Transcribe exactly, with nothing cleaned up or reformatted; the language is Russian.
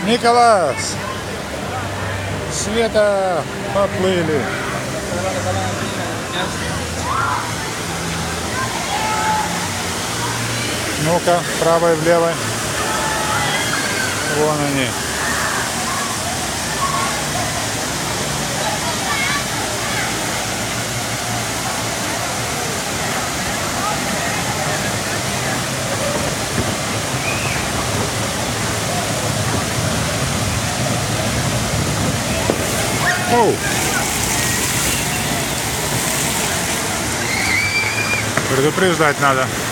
Николас! Света, поплыли. Ну-ка, правой, влевой. Вон они. Оу. Предупреждать надо.